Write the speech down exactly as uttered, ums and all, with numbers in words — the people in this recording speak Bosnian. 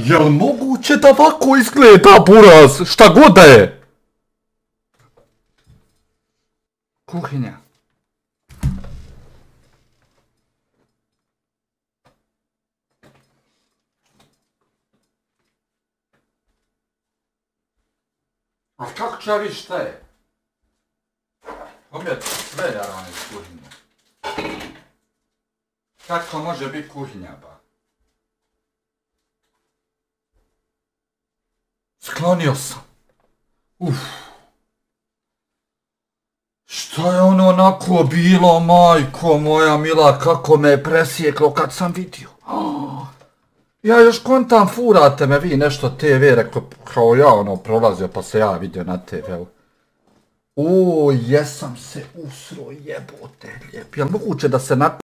Jel moguće da ovako izgleda buraz, šta god da je? Kuhinja. A kako će ja vidjeti šta je? Umjet sve jaran iz kuhinje. Kako može biti kuhinja, ba? Sklonio sam. Uf. Šta je ono onako bilo, majko moja mila, kako me je presjeklo kad sam vidio. Oh. Ja još kontam, furate me vi nešto te ve, rekao, kao ja ono prolazio pa se ja vidio na te ve-u. Uuu, jesam se usro, jebote lijep. Jel moguće da se na...